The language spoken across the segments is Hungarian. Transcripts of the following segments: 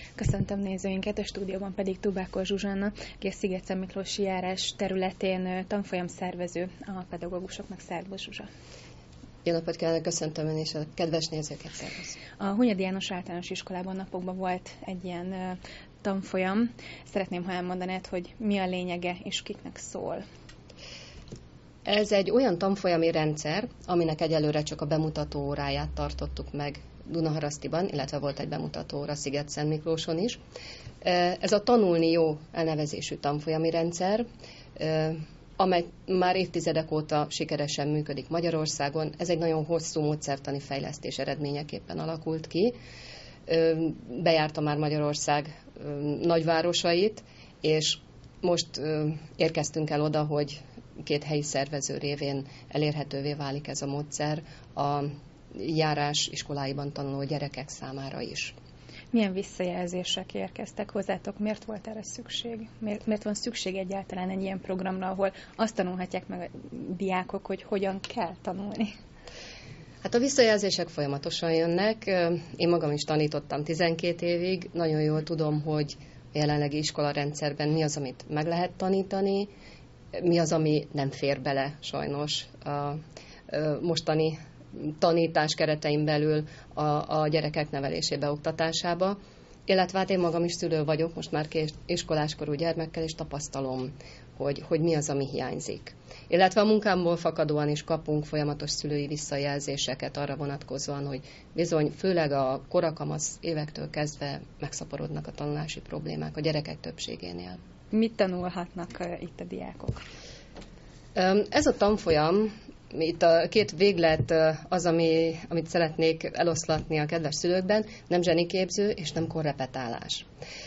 Köszöntöm nézőinket, a stúdióban pedig Tubákos Zsuzsanna, aki a Szigetszentmiklósi járás területén tanfolyam szervező a pedagógusoknak. Szervusz, Zsuzsa! Jó napot kívánok, köszöntöm ön és a kedves nézőket, szervusz! A Hunyadi János Általános Iskolában napokban volt egy ilyen tanfolyam. Szeretném, ha elmondanád, hogy mi a lényege és kiknek szól. Ez egy olyan tanfolyami rendszer, aminek egyelőre csak a bemutató óráját tartottuk meg Dunaharasztiban, illetve volt egy bemutató óra Szigetszentmiklóson is. Ez a Tanulni Jó elnevezésű tanfolyami rendszer, amely már évtizedek óta sikeresen működik Magyarországon. Ez egy nagyon hosszú módszertani fejlesztés eredményeképpen alakult ki. Bejárta már Magyarország nagyvárosait, és most érkeztünk el oda, hogy 2 helyi szervező révén elérhetővé válik ez a módszer a járás iskoláiban tanuló gyerekek számára is. Milyen visszajelzések érkeztek hozzátok? Miért volt erre szükség? Miért van szükség egyáltalán egy ilyen programra, ahol azt tanulhatják meg a diákok, hogy hogyan kell tanulni? Hát a visszajelzések folyamatosan jönnek. Én magam is tanítottam 12 évig. Nagyon jól tudom, hogy a jelenlegi iskolarendszerben mi az, amit meg lehet tanítani, mi az, ami nem fér bele sajnos a mostani tanítás keretein belül a gyerekek nevelésébe, oktatásába. Illetve hát én magam is szülő vagyok, most már 2 iskoláskorú gyermekkel, és tapasztalom, hogy mi az, ami hiányzik. Illetve a munkámból fakadóan is kapunk folyamatos szülői visszajelzéseket arra vonatkozóan, hogy bizony, főleg a korakamasz évektől kezdve megszaporodnak a tanulási problémák a gyerekek többségénél. Mit tanulhatnak itt a diákok? Ez a tanfolyam, itt a 2 véglet az, amit szeretnék eloszlatni a kedves szülőkben, nem zseniképző és nem korrepetálás.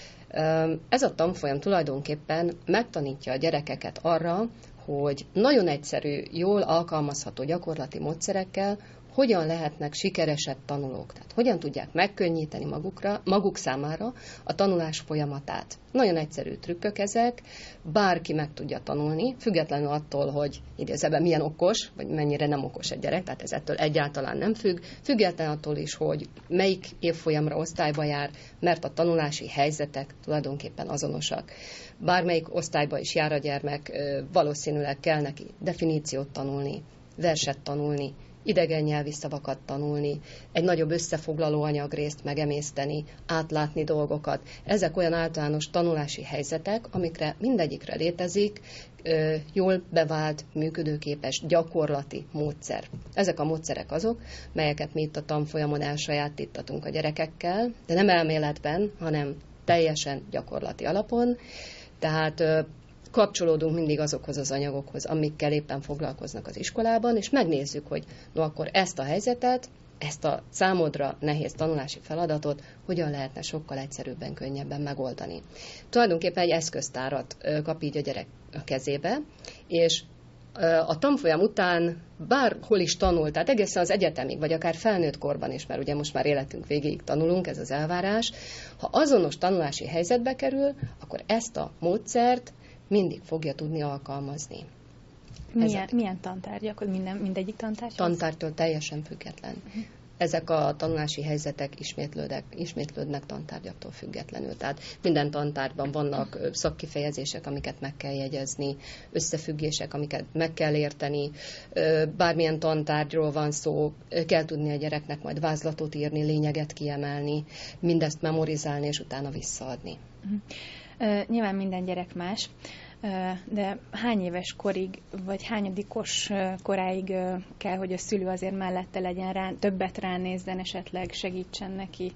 Ez a tanfolyam tulajdonképpen megtanítja a gyerekeket arra, hogy nagyon egyszerű, jól alkalmazható gyakorlati módszerekkel hogyan lehetnek sikeresebb tanulók. Tehát hogyan tudják megkönnyíteni maguk számára a tanulás folyamatát. Nagyon egyszerű trükkök ezek, bárki meg tudja tanulni, függetlenül attól, hogy idézőben milyen okos, vagy mennyire nem okos egy gyerek, tehát ez ettől egyáltalán nem függ, függetlenül attól is, hogy melyik évfolyamra osztályba jár, mert a tanulási helyzetek tulajdonképpen azonosak. Bármelyik osztályba is jár a gyermek, valószínűleg kell neki definíciót tanulni, verset tanulni, idegen nyelvi szavakat tanulni, egy nagyobb összefoglaló anyagrészt megemészteni, átlátni dolgokat. Ezek olyan általános tanulási helyzetek, amikre mindegyikre létezik jól bevált, működőképes, gyakorlati módszer. Ezek a módszerek azok, melyeket mi itt a tanfolyamon elsajátítatunk a gyerekekkel, de nem elméletben, hanem teljesen gyakorlati alapon. Tehát kapcsolódunk mindig azokhoz az anyagokhoz, amikkel éppen foglalkoznak az iskolában, és megnézzük, hogy no akkor ezt a helyzetet, ezt a számodra nehéz tanulási feladatot hogyan lehetne sokkal egyszerűbben, könnyebben megoldani. Tulajdonképpen egy eszköztárat kap így a gyerek a kezébe, és a tanfolyam után bárhol is tanul, tehát egészen az egyetemig, vagy akár felnőtt korban is, mert ugye most már életünk végéig tanulunk, ez az elvárás, ha azonos tanulási helyzetbe kerül, akkor ezt a módszert mindig fogja tudni alkalmazni. Milyen tantárgyak? Mindegyik tantárgy? Tantárgytól teljesen független. Ezek a tanulási helyzetek ismétlődnek tantárgyaktól függetlenül. Tehát minden tantárgyban vannak szakkifejezések, amiket meg kell jegyezni, összefüggések, amiket meg kell érteni. Bármilyen tantárgyról van szó, kell tudni a gyereknek majd vázlatot írni, lényeget kiemelni, mindezt memorizálni és utána visszaadni. Nyilván minden gyerek más, de hány éves korig, vagy hányadikos koráig kell, hogy a szülő azért mellette legyen, többet ránézzen, esetleg segítsen neki?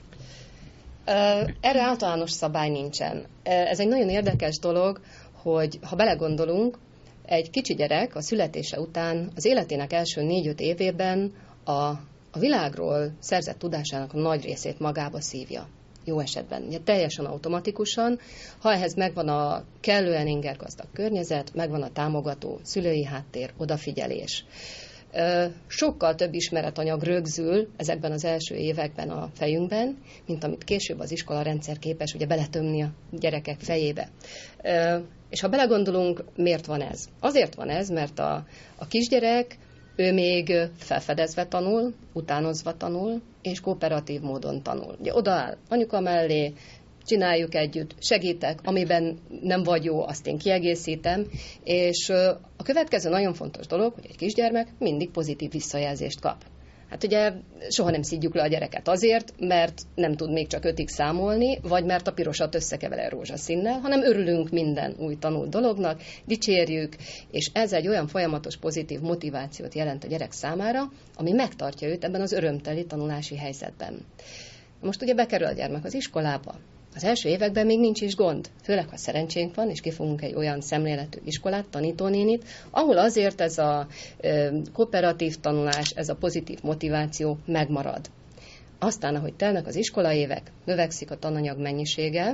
Erre általános szabály nincsen. Ez egy nagyon érdekes dolog, hogy ha belegondolunk, egy kicsi gyerek a születése után az életének első 4-5 évében a világról szerzett tudásának a nagy részét magába szívja. Jó esetben, ugye teljesen automatikusan, ha ehhez megvan a kellően ingergazdag környezet, megvan a támogató szülői háttér, odafigyelés. Sokkal több ismeretanyag rögzül ezekben az első években a fejünkben, mint amit később az iskolarendszer képes ugye beletömni a gyerekek fejébe. És ha belegondolunk, miért van ez? Azért van ez, mert a kisgyerek, ő még felfedezve tanul, utánozva tanul, és kooperatív módon tanul. Ugye odaáll anyuka mellé, csináljuk együtt, segítek, amiben nem vagy jó, azt én kiegészítem, és a következő nagyon fontos dolog, hogy egy kisgyermek mindig pozitív visszajelzést kap. Hát ugye soha nem szidjuk le a gyereket azért, mert nem tud még csak 5-ig számolni, vagy mert a pirosat összekever rózsaszínnel, hanem örülünk minden új tanult dolognak, dicsérjük, és ez egy olyan folyamatos pozitív motivációt jelent a gyerek számára, ami megtartja őt ebben az örömteli tanulási helyzetben. Most ugye bekerül a gyermek az iskolába. Az első években még nincs is gond, főleg ha szerencsénk van, és kifogunk egy olyan szemléletű iskolát, tanítónénit, ahol azért ez a kooperatív tanulás, ez a pozitív motiváció megmarad. Aztán, ahogy telnek az iskolaévek, növekszik a tananyag mennyisége,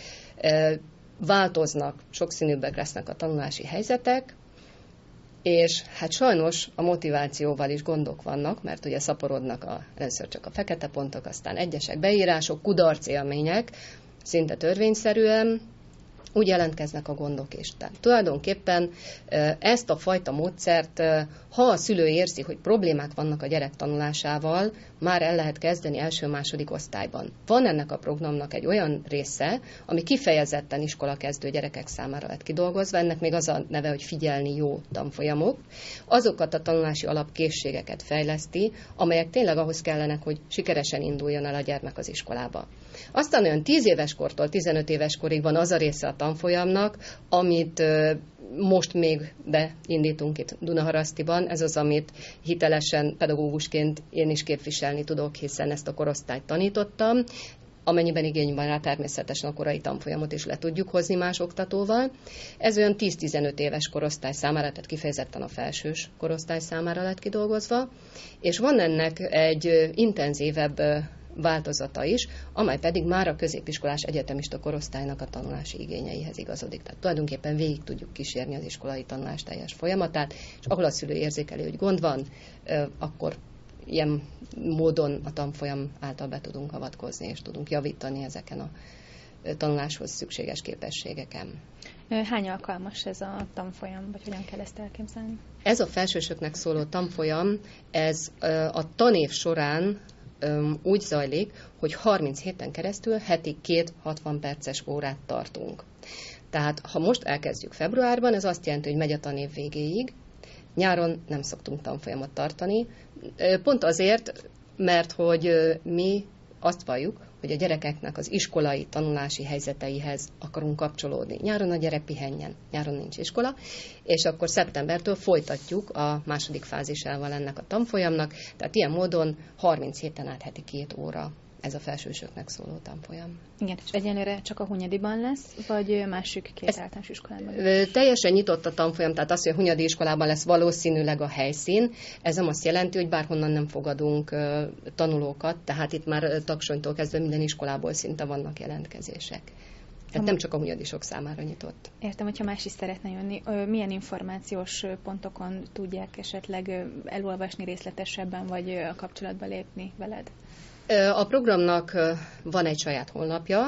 változnak, sokszínűbbek lesznek a tanulási helyzetek, és hát sajnos a motivációval is gondok vannak, mert ugye szaporodnak először csak a fekete pontok, aztán egyesek beírások, kudarcélmények, szinte törvényszerűen, úgy jelentkeznek a gondok is. Tehát tulajdonképpen ezt a fajta módszert, ha a szülő érzi, hogy problémák vannak a gyerek tanulásával, már el lehet kezdeni első-második osztályban. Van ennek a programnak egy olyan része, ami kifejezetten iskolakezdő gyerekek számára lett kidolgozva, ennek még az a neve, hogy figyelni jó tanfolyamok. Azokat a tanulási alapkészségeket fejleszti, amelyek tényleg ahhoz kellenek, hogy sikeresen induljon el a gyermek az iskolába. Aztán olyan 10 éves kortól 15 éves korig van az a része a tanfolyamnak, amit most még beindítunk itt Dunaharasztiban. Ez az, amit hitelesen pedagógusként én is képviselni tudok, hiszen ezt a korosztályt tanítottam. Amennyiben igény van rá, természetesen a korai tanfolyamot is le tudjuk hozni más oktatóval. Ez olyan 10-15 éves korosztály számára, tehát kifejezetten a felsős korosztály számára lett kidolgozva, és van ennek egy intenzívebb változata is, amely pedig már a középiskolás egyetemista korosztálynak a tanulási igényeihez igazodik. Tehát tulajdonképpen végig tudjuk kísérni az iskolai tanulás teljes folyamatát, és ahol a szülő érzékeli, hogy gond van, akkor ilyen módon a tanfolyam által be tudunk avatkozni, és tudunk javítani ezeken a tanuláshoz szükséges képességeken. Hány alkalmas ez a tanfolyam, vagy hogyan kell ezt elképzelni? Ez a felsősöknek szóló tanfolyam, ez a tanév során úgy zajlik, hogy 30 héten keresztül heti 2 60 perces órát tartunk. Tehát, ha most elkezdjük februárban, ez azt jelenti, hogy megy a tanév végéig. Nyáron nem szoktunk tanfolyamot tartani. Pont azért, mert hogy mi azt valljuk, hogy a gyerekeknek az iskolai tanulási helyzeteihez akarunk kapcsolódni. Nyáron a gyerek pihenjen, nyáron nincs iskola, és akkor szeptembertől folytatjuk a második fázisával ennek a tanfolyamnak, tehát ilyen módon 30 héten át heti 2 óra ez a felsősöknek szóló tanfolyam. Igen, és egyenlőre csak a Hunyadiban lesz, vagy másik két általános iskolában? Teljesen nyitott a tanfolyam, tehát az, hogy a Hunyadi iskolában lesz valószínűleg a helyszín, ez nem azt jelenti, hogy bárhonnan nem fogadunk tanulókat, tehát itt már Taksonytól kezdve minden iskolából szinte vannak jelentkezések. Tehát nem csak a hunyadisok számára nyitott. Értem, hogyha más is szeretne jönni, milyen információs pontokon tudják esetleg elolvasni részletesebben, vagy a kapcsolatba lépni veled? A programnak van egy saját honlapja.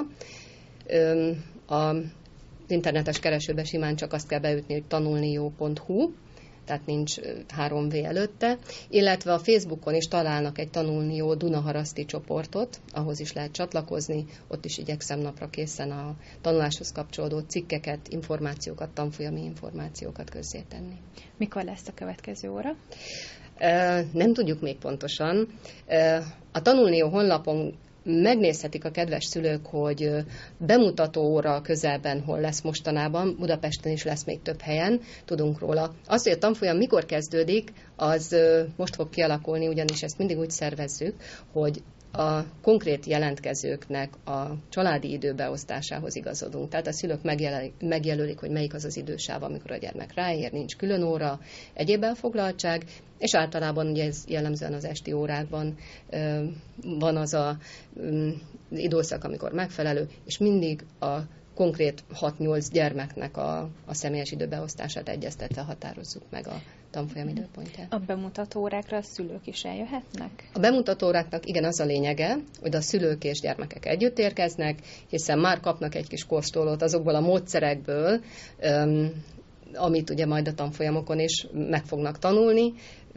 Az internetes keresőbe simán csak azt kell beütni, hogy tanulnijó.hu, tehát nincs 3V előtte, illetve a Facebookon is találnak egy Tanulni Jó Dunaharaszti csoportot, ahhoz is lehet csatlakozni, ott is igyekszem napra készen a tanuláshoz kapcsolódó cikkeket, információkat, tanfolyami információkat közzétenni. Mikor lesz a következő óra? Nem tudjuk még pontosan. A Tanulni Jó honlapon megnézhetik a kedves szülők, hogy bemutató óra közelben hol lesz mostanában, Budapesten is lesz még több helyen, tudunk róla. Az, hogy a tanfolyam mikor kezdődik, az most fog kialakulni, ugyanis ezt mindig úgy szervezzük, hogy a konkrét jelentkezőknek a családi időbeosztásához igazodunk. Tehát a szülők megjelölik, hogy melyik az az idősáv, amikor a gyermek ráér, nincs külön óra, egyéb elfoglaltság, és általában ugye ez jellemzően az esti órákban van az az időszak, amikor megfelelő, és mindig a konkrét 6-8 gyermeknek a személyes időbeosztását egyeztetve határozzuk meg a tanfolyam időpontját. A bemutató órákra a szülők is eljöhetnek? A bemutató óráknak igen az a lényege, hogy a szülők és gyermekek együtt érkeznek, hiszen már kapnak egy kis kóstolót azokból a módszerekből, amit ugye majd a tanfolyamokon is meg fognak tanulni.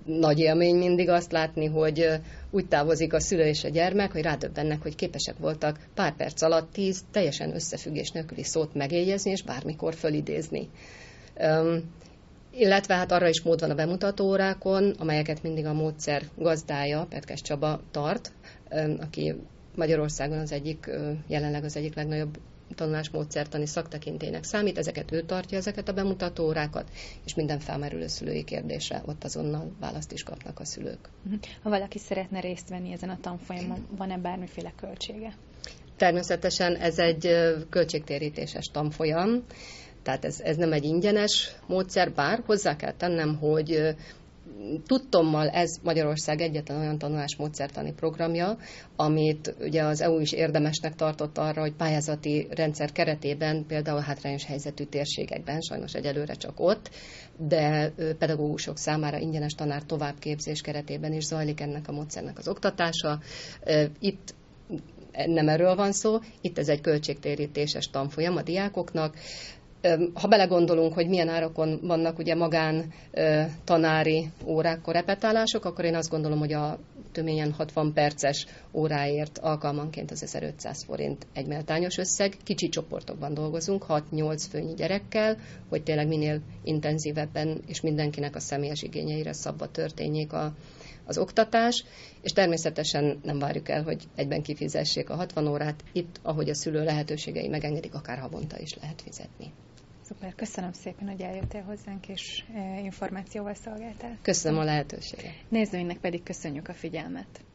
nagy élmény mindig azt látni, hogy úgy távozik a szülő és a gyermek, hogy rádöbbennek, hogy képesek voltak pár perc alatt 10 teljesen összefüggés nélküli szót megjegyezni, és bármikor fölidézni. Illetve hát arra is mód van a bemutatóórákon, amelyeket mindig a módszer gazdája, Petkes Csaba tart, aki Magyarországon jelenleg az egyik legnagyobb tanulásmódszertani szaktekintélynek számít, ő tartja ezeket a bemutatóórákat, és minden felmerülő szülői kérdésre ott azonnal választ is kapnak a szülők. Ha valaki szeretne részt venni ezen a tanfolyamon, van-e bármiféle költsége? Természetesen ez egy költségtérítéses tanfolyam, tehát ez nem egy ingyenes módszer, bár hozzá kell tennem, hogy tudtommal ez Magyarország egyetlen olyan tanulásmódszertani programja, amit ugye az EU is érdemesnek tartott arra, hogy pályázati rendszer keretében, például hátrányos helyzetű térségekben, sajnos egyelőre csak ott, de pedagógusok számára ingyenes tanár továbbképzés keretében is zajlik ennek a módszernek az oktatása. Itt nem erről van szó, itt ez egy költségtérítéses tanfolyam a diákoknak. Ha belegondolunk, hogy milyen árakon vannak ugye magán tanári órák, repetálások, akkor én azt gondolom, hogy a töményen 60 perces óráért alkalmanként az 1500 forint egy méltányos összeg. Kicsi csoportokban dolgozunk, 6-8 főnyi gyerekkel, hogy tényleg minél intenzívebben és mindenkinek a személyes igényeire szabva történjék az oktatás, és természetesen nem várjuk el, hogy egyben kifizessék a 60 órát. Itt, ahogy a szülő lehetőségei megengedik, akár havonta is lehet fizetni. Szuper, köszönöm szépen, hogy eljöttél hozzánk, és információval szolgáltál. Köszönöm a lehetőséget. Nézőinknek pedig köszönjük a figyelmet.